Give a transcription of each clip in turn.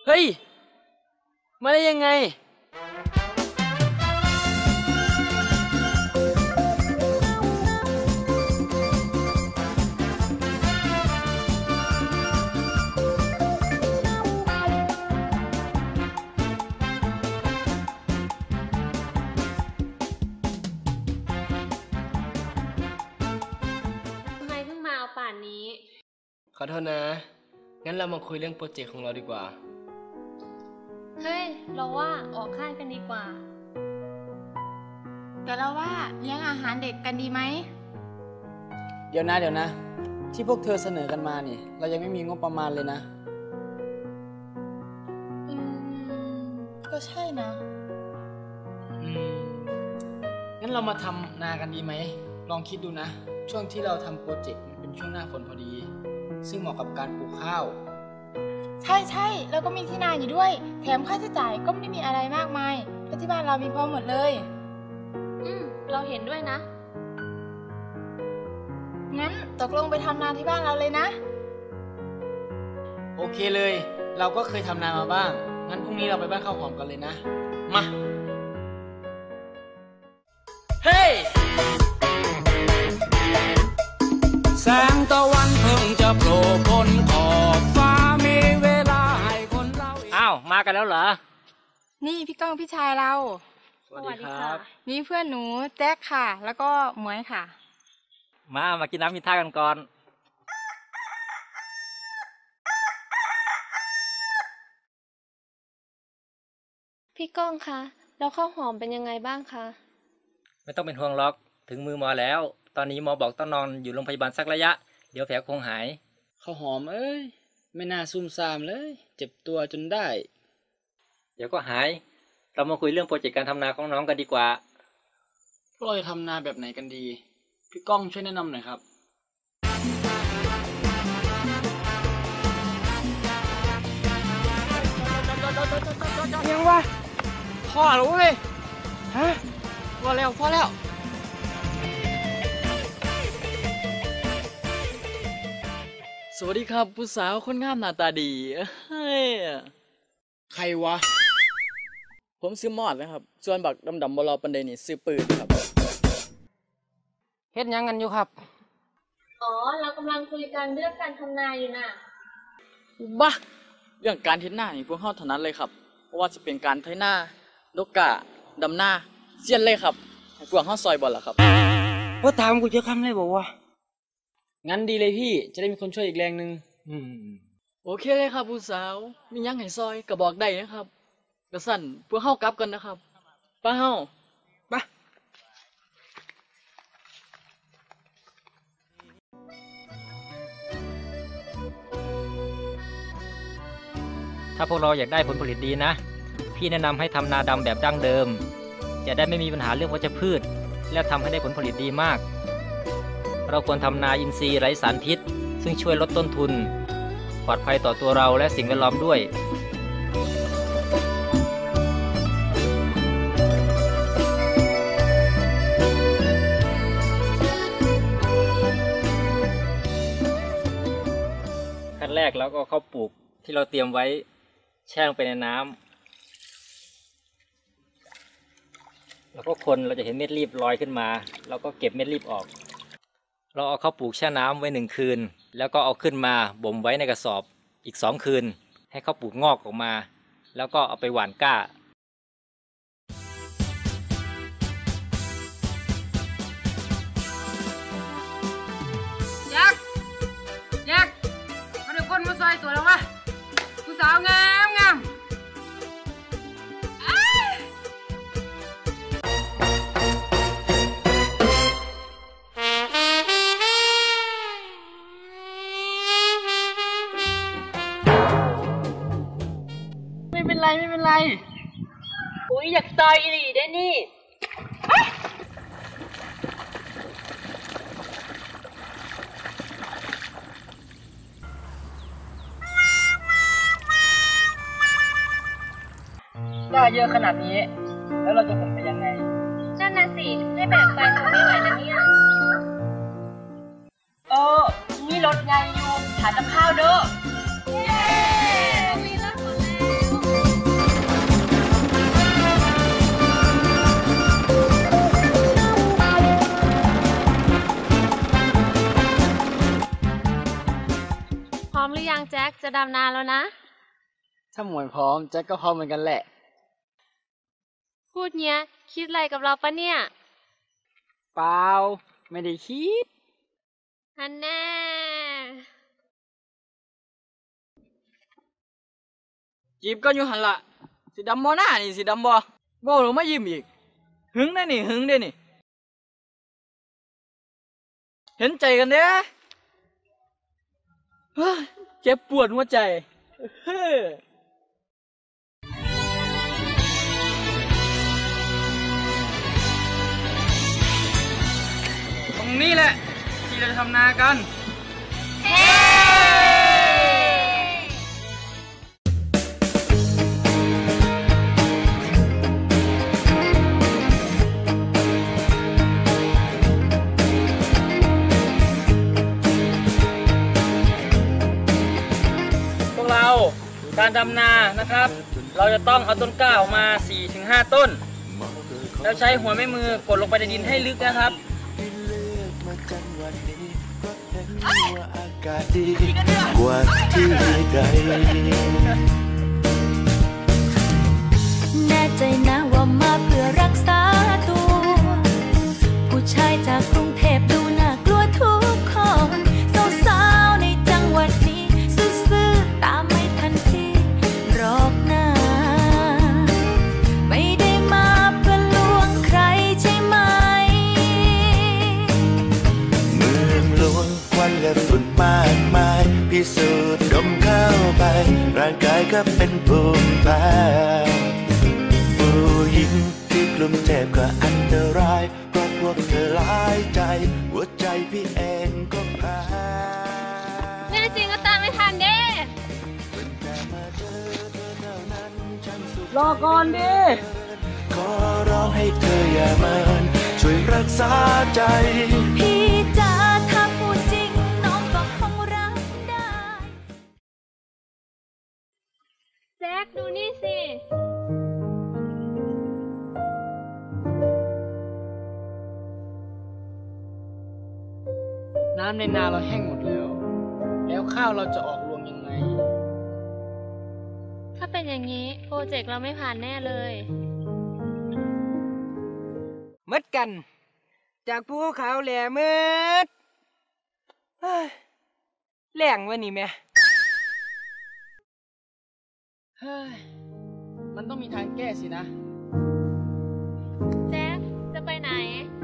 เฮ้ยมาได้ยังไงป่านนี้ขอโทษนะงั้นเรามาคุยเรื่องโปรเจกต์ของเราดีกว่าเฮ้ยเราว่าออกค่ายกันดีกว่าแต่เราว่าเลี้ยงอาหารเด็กกันดีไหมเดี๋ยวนะที่พวกเธอเสนอกันมานี่เรายังไม่มีงบประมาณเลยนะก็ใช่นะงั้นเรามาทำนากันดีไหมลองคิดดูนะช่วงที่เราทำโปรเจกต์มันเป็นช่วงหน้าฝนพอดีซึ่งเหมาะกับการปลูกข้าวใช่แล้วก็มีที่นาอยู่ด้วยแถมค่าใช้จ่ายก็ไม่ได้มีอะไรมากมายเพราะที่บ้านเรามีพร้อมหมดเลยเราเห็นด้วยนะงั้นตกลงไปทำนาที่บ้านเราเลยนะโอเคเลยเราก็เคยทำนามาบ้างงั้นพรุ่งนี้เราไปบ้านข้าวหอมกันเลยนะมาเฮ้ยแสงตะวันเพิ่งจะโผล่พ้นขอบฟ้ามีเวลาให้คนเราอ้าวมากันแล้วเหรอนี่พี่ก้องพี่ชายเราสวัสดีครับนี่เพื่อนหนูแจ็คค่ะแล้วก็หมวยค่ะมากินน้ำกินท่ากันก่อนพี่ก้องคะแล้วข้าวหอมเป็นยังไงบ้างคะไม่ต้องเป็นห่วงหรอกถึงมือหมอแล้วตอนนี้หมอบอกต้องนอนอยู่โรงพยาบาลสักระยะเดี๋ยวแผลคงหายข้าวหอมเอ้ยไม่น่าซุ่มซ่ามเลยเจ็บตัวจนได้เดี๋ยวก็หายเรามาคุยเรื่องโปรเจกต์การทำนาของน้องกันดีกว่าพวกเราจะทำนาแบบไหนกันดีพี่ก้องช่วยแนะนำหน่อยครับยังวะพ่อหรือเว้ยฮะพอแล้วสวัสดีครับผู้สาวคนงามหน้าตาดีเฮ้ยใครวะผมซื้อมอดนะครับส่วนบักดำๆบลอปันเดนี่ซื้อปืนครับเฮ็ดยังกันอยู่ครับอ๋อเรากำลังคุยกันเรื่องการทำนาอยู่น่ะบ้าเรื่องการเฮ็ดนานี่พวกเขาถนัดเลยครับเพราะว่าจะเป็นการไถนาโนกะดำนาเสี้ยนเลยครับให้พวกเขาซอยบอลล่ะครับว่าถามกูจะคำเลยบอกว่างั้นดีเลยพี่จะได้มีคนช่วยอีกแรงนึงโอเคเลยครับผู้สาวมียังให้ซอยก็บอกได้นะครับกระสั่นพวกเฮากลับกันนะครับป้าเฮาไปถ้าพวกเราอยากได้ผลผลิตดีนะพี่แนะนำให้ทำนาดำแบบดั้งเดิมจะได้ไม่มีปัญหาเรื่องวัชพืชและทำให้ได้ผลผลิตดีมากเราควรทำนาอินทรีย์ไร้สารพิษซึ่งช่วยลดต้นทุนปลอดภัยต่อตัวเราและสิ่งแวดล้อมด้วยขั้นแรกเราก็เข้าปลูกที่เราเตรียมไว้แช่ลงไปในน้ำแล้วก็คนเราจะเห็นเม็ดรีบลอยขึ้นมาเราก็เก็บเม็ดรีบออกเราเอาเข้าปลูกแช่น้ำไว้1 คืนแล้วก็เอาขึ้นมาบ่มไว้ในกระสอบอีก2 คืนให้เขาปลูกงอกออกมาแล้วก็เอาไปหว่านก้ายักมาเดี๋ยวคนมาซอยสวยแล้ววะผู้สาวงามไม่เป็นไรอุ้ยอยากซอยอีหลีได้นี่ได้เยอะขนาดนี้แล้วเราจะผลไปยังไงนั่นน่ะสิให้แบกไปคงไม่ไหวนะเนี่ยมีรถไงอยู่หากับข้าวเด้อมีรถหมดแล้วจะดำนาแล้วนะถ้าหมวยพร้อมแจ็คก็พร้อมเหมือนกันแหละพูดเนี้ยคิดอะไรกับเราปะเนี่ยเปล่า ไม่ได้คิดอันแน่จีบก็อยู่หันละสิดำบ่หน้านี่สิดำบ่บ่หรือมายิ้มอีกหึงได้นี่หึงได้นี่ เห็นใจกันเด้อเฮ้ยเจ็บปวดหัวใจเฮ้ยตรงนี้แหละที่เราจะทำนากันพวกเราการดำนานะครับ เราจะต้องเอาต้นกล้าออกมา 4-5 ต้น แล้วใช้หัวแม่มือกดลงไปในดินให้ลึกนะครับอากาศดีกว่าที่ใดแน่ใจนะว่ามาเพื่อรักษาตัว ผู้ชายจากกรุงเทพดูน่ากลัวทุกคนสาวๆในจังหวัดนี้ซื่อๆตามไม่ทันทีหรอกนะไม่ได้มาเพื่อลวงใครใช่ไหมเมืองหลวงควันและฝุ่นมากมายพิสูจน์ดมเข้าไปร่างกายก็เป็นภูมิแพ้ผู้หญิงที่กลุ่มเทพก็อันตรายเพราะพวกเธอหลายใจหัวใจพี่เองก็แพ้แน่จริงก็ตามไม่ทันเด้รอก่อนดิขอร้องให้เธออย่าเมินช่วยรักษาใจพี่จ๋าถ้าพูดจริงน้องก็คงรับได้แจ็คดูนี่สิน้ำในนาเราแห้งหมดแล้ว แล้วข้าวเราจะออกรวงยังไงถ้าเป็นอย่างนี้โปรเจกต์เราไม่ผ่านแน่เลยมดกัน จากภูเขาแหล่มืดเฮ้ยแหล่งวะนี่แม่เฮ้ย มันต้องมีทางแก้สินะแจ็คจะไปไหน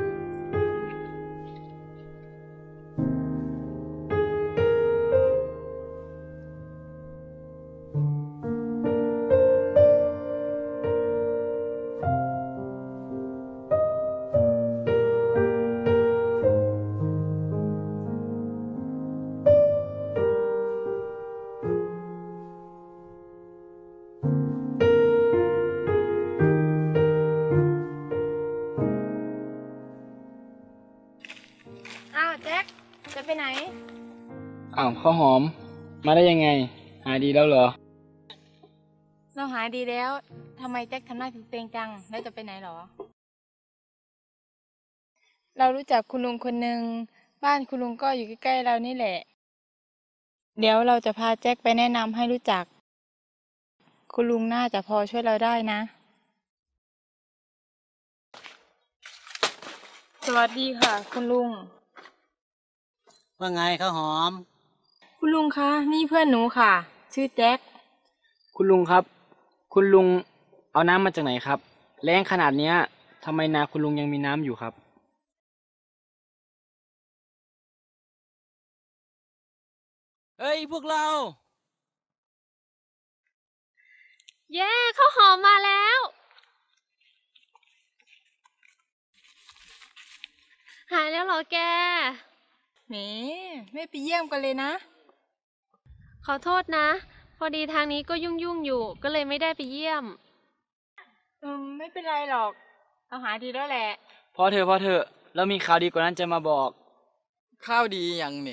อ้าวแจ็คจะไปไหนอ้าวข้าวหอม มาได้ยังไง หายดีแล้วเหรอเราหายดีแล้วทำไมแจ็คทำหน้าเซ็งๆจังแล้วจะไปไหนหรอ เรารู้จักคุณลุงคนหนึ่งบ้านคุณลุงก็อยู่ใกล้ๆเรานี่แหละ เดี๋ยวเราจะพาแจ็คไปแนะนำให้รู้จัก คุณลุงน่าจะพอช่วยเราได้นะ สวัสดีค่ะ คุณลุงว่าไงข้าวหอมคุณลุงคะนี่เพื่อนหนูค่ะ ชื่อแจ็คคุณลุงครับ คุณลุงเอาน้ำมาจากไหนครับ แรงขนาดเนี้ยทำไมนาคุณลุงยังมีน้ำอยู่ครับเฮ้ยพวกเราเย้ข้าวหอมมาแล้ว หายแล้วเหรอแกแหมไม่ไปเยี่ยมกันเลยนะขอโทษนะ พอดีทางนี้ก็ยุ่งอยู่ก็เลยไม่ได้ไปเยี่ยมไม่เป็นไรหรอกเราหายดีแล้วแหละพอเถอะแล้วมีข่าวดีกว่านั้นจะมาบอกข้าวดียังนี่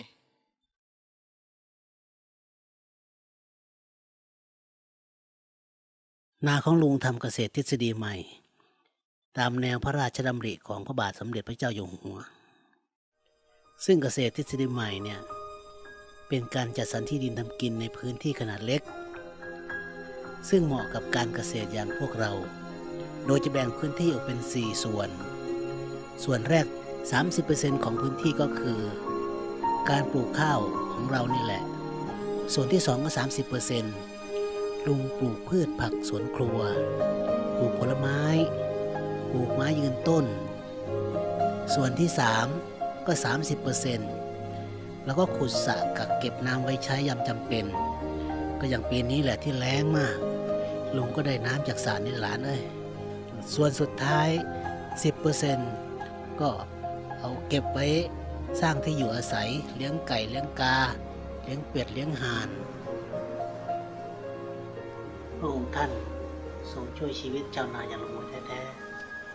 นาของลุงทำเกษตรทฤษฎีใหม่ ตามแนวพระราชดำริของพระบาทสมเด็จพระเจ้าอยู่หัว ซึ่งเกษตรทฤษฎีใหม่เนี่ยเป็นการจัดสรรที่ดินทำกินในพื้นที่ขนาดเล็กซึ่งเหมาะกับการเกษตรอย่างพวกเราโดยจะแบ่งพื้นที่ออกเป็น4ส่วนแรก 30% ของพื้นที่ก็คือการปลูกข้าวของเรานี่แหละส่วนที่2ก็ 30%ลุงปลูกพืชผักสวนครัวปลูกผลไม้ปลูกไม้ยืนต้นส่วนที่3ก็ 30%แล้วก็ขุดสระกักเก็บน้ำไว้ใช้ยามจำเป็นก็อย่างปีนี้แหละที่แล้งมากลุงก็ได้น้ำจากสระนี่หลานเอ้ยส่วนสุดท้าย 10% ก็เอาเก็บไว้สร้างที่อยู่อาศัยเลี้ยงไก่เลี้ยงกาเลี้ยงเป็ดเลี้ยงห่านพระองค์ท่านทรงช่วยชีวิตชาวนาอย่างลงมือแท้ๆ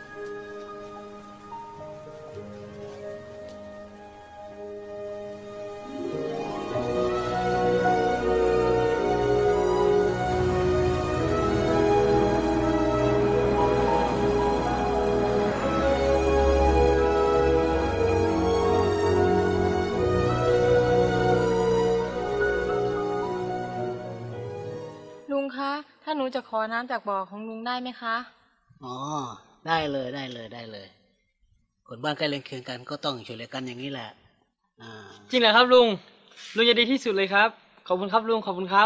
ลุงคะถ้าหนูจะขอน้ำจากบ่อของลุงได้ไหมคะอ๋อได้เลยคนบ้านใกล้เรือนเคียงกันก็ต้องช่วยเหลือกันอย่างนี้แหละจริงเหรอครับลุงจะดีที่สุดเลยครับขอบคุณครับลุงขอบคุณครับ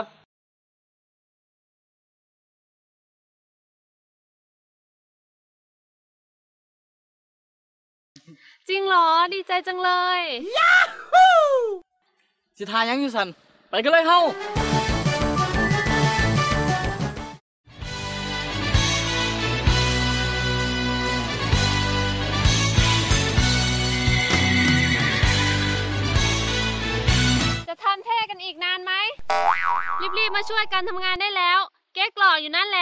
จริงเหรอดีใจจังเลยสิทายังอยู่สันไปกันเลยเฮาจะทำเท่กันอีกนานไหมรีบๆมาช่วยกันทำงานได้แล้วเก๊กหล่ออยู่นั่นแหละ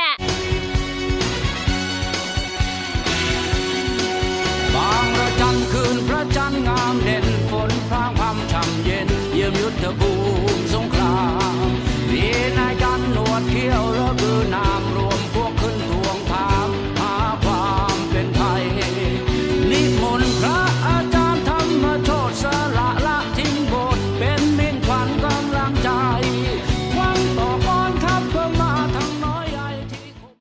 บางระจันทร์คืนพระจันทร์งามเด่นฝนพรางพรำช่ำเย็นเยี่ยมยุทธภูมิสงครามมีนายจันหนวดเขี้ยวระบือนามรวมพวกขึ้นทวงถามหาความเป็นไทยนิมนต์พระอาจารย์ธรรมโชติสละละทิ้งบทเป็นมิ่งขวัญกำลังใจหวังต่อกองทัพเพื่อมาทั้งน้อยใหญ่ที่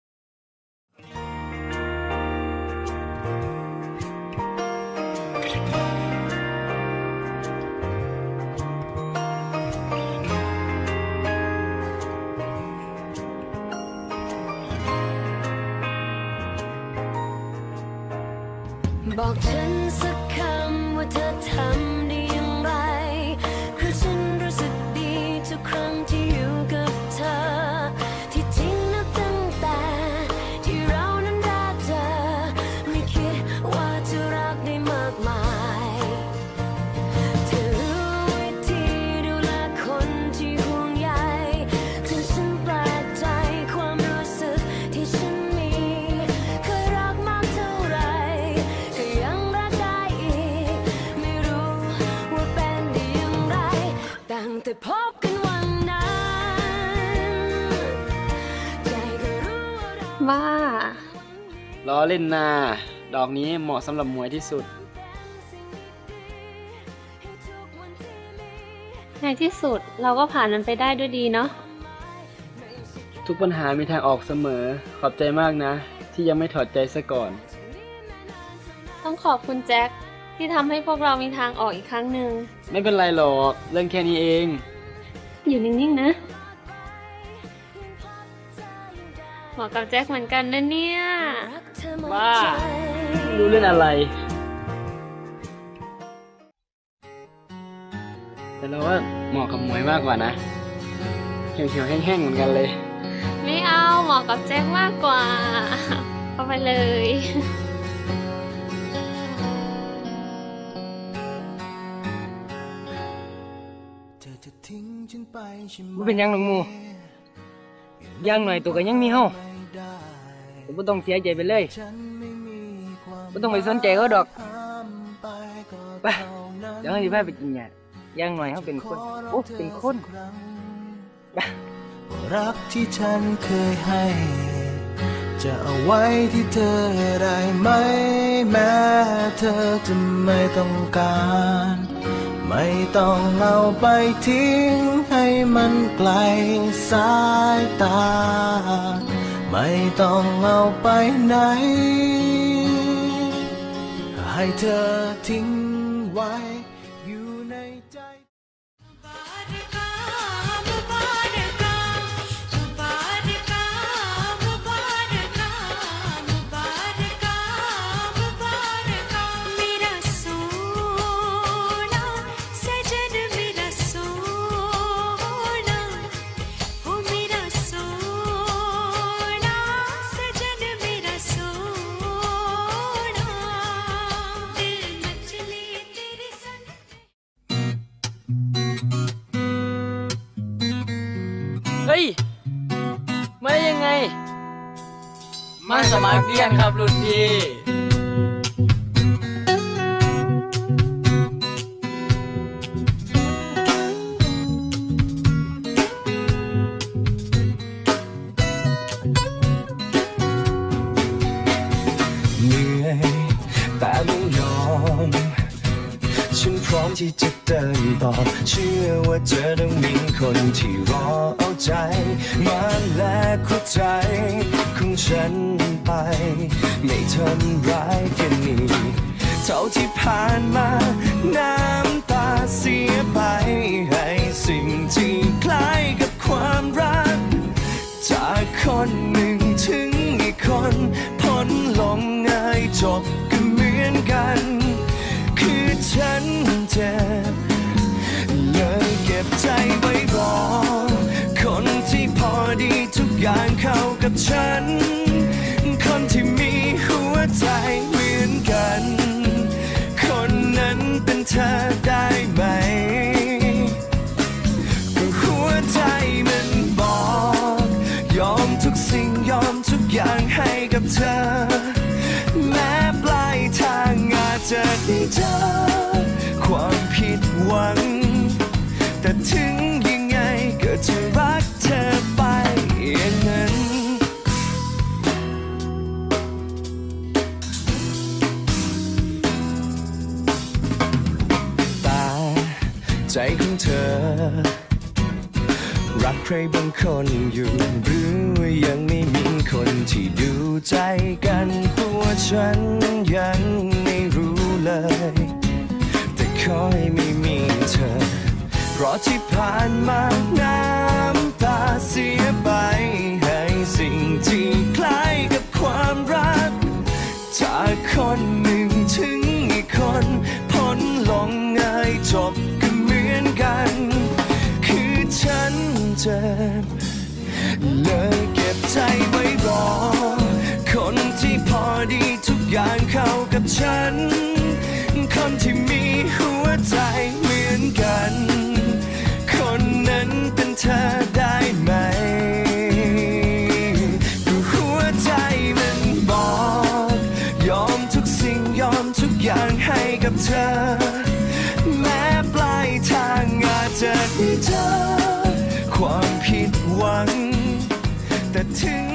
บอกฉันสักคำว่าเธอทำได้อย่างไรคือฉันรู้สึกดีทุกครั้งที่อยู่กับเธอที่จริงนับตั้งแต่ที่เรานั้นรักเธอไม่คิดว่าจะรักได้มากมายเธอรู้วิธีดูแลคนที่ห่วงใยจนฉันแปลกใจความรู้สึกที่ฉันมีเคยรักมากเท่าไรก็ยังรักได้อีกไม่รู้ว่าเป็นได้อย่างไรตั้งแต่พบกันวันนั้นใจก็รู้ว่าเราบ้าล้อเล่นนาดอกนี้เหมาะสำหรับหมวยที่สุดในที่สุดเราก็ผ่านมันไปได้ด้วยดีเนาะทุกปัญหามีทางออกเสมอขอบใจมากนะ ที่ยังไม่ถอดใจซะก่อนต้องขอบคุณแจ็คที่ทำให้พวกเรามีทางออกอีกครั้งหนึ่งไม่เป็นไรหรอกเรื่องแค่นี้เองอยู่นิ่งๆนะเหมาะกับแจ็คเหมือนกันนะเนี่ยว่าไม่รู้เรื่องอะไร แต่เราว่าเหมาะกับหมวยมากกว่านะเหี่ยวๆแห้งๆเหมือนกันเลยไม่เอาเหมาะกับแจ็คมากกว่า เอาไปเลยบ่เป็นหยังหรอกหมู่อย่างหน่อยตัวก็ยังมีเฮาแต่บ่ต้องเสียใจไปเลยบ่ต้องไปสนใจเขาดอกไปเดี๋ยวเราสิพาไปกินหญ้าอย่างหน่อยเฮาเป็นคนโอ้เป็นคนไปรักที่ฉันเคยให้ จะเอาไว้ที่เธอได้ไหมแม้เธอจะไม่ต้องการไม่ต้องเอาไปทิ้งให้มันไกลสายตาไม่ต้องเอาไปไหนให้เธอทิ้งไว้อยู่ในใจเฮ้ยมาได้ยังไงมาสมัครเรียนครับรุ่นพี่เหนื่อยแต่ไม่ยอมฉันพร้อมที่จะเดินต่อเชื่อว่าเธอต้องมีคนที่รอเอาใจมาแลกหัวใจของฉันไปไม่ทำร้ายกันอีกเท่าที่ผ่านมาน้ำตาเสียไปให้สิ่งที่คล้ายกับความรักจากคนหนึ่งถึงอีกคนพ้นลงง่ายจบก็เหมือนกันคือฉันเจ็บเลยเก็บใจไว้รอคนที่พอดีทุกอย่างเข้ากับฉันคนที่มีหัวใจเหมือนกันคนนั้นเป็นเธอได้ไหมก็หัวใจมันบอกยอมทุกสิ่งยอมทุกอย่างให้กับเธอแม้ปลายทางอาจจะได้เจอความผิดหวังแต่ถึงยังไงก็จะรักเธอไปอย่างนั้นแต่ใจของเธอรักใครบางคนอยู่หรือว่ายังไม่มีคนที่ดูใจกันตัวฉันยังไม่รู้เลยแต่ขอให้ไม่มีเธอเพราะที่ผ่านมาน้ำตาเสียไปให้สิ่งที่คล้ายกับความรักจากคนหนึ่งถึงอีกคนพ้นลงง่ายจบก็เหมือนกันคือฉันเจ็บเลยเก็บใจไว้รอคนที่พอดีทุกอย่างเข้ากับฉันคนที่มีหัวใจเหมือนกันคนนั้นเป็นเธอได้ไหมก็หัวใจมันบอกยอมทุกสิ่งยอมทุกอย่างให้กับเธอแม้ปลายทางอาจจะได้เจอความผิดหวังแต่ถึง